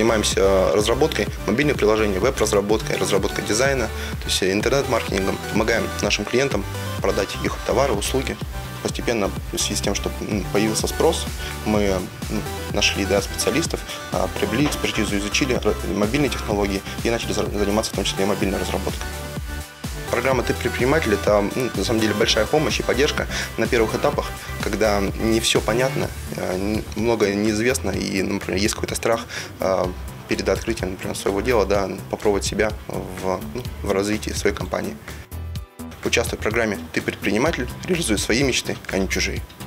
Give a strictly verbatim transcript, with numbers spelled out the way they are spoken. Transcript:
занимаемся разработкой мобильных приложений, веб-разработкой, разработкой дизайна, то есть интернет-маркетингом. Помогаем нашим клиентам продать их товары, услуги. Постепенно, в связи с тем, что появился спрос, мы нашли да, специалистов, приобрели экспертизу, изучили мобильные технологии и начали заниматься в том числе и мобильной разработкой. Программа «Ты предприниматель» – это ну, на самом деле большая помощь и поддержка на первых этапах, когда не все понятно, многое неизвестно и, например, есть какой-то страх перед открытием, например, своего дела, да, попробовать себя в, ну, в развитии своей компании. Участвуй в программе «Ты предприниматель», реализуй свои мечты, а не чужие.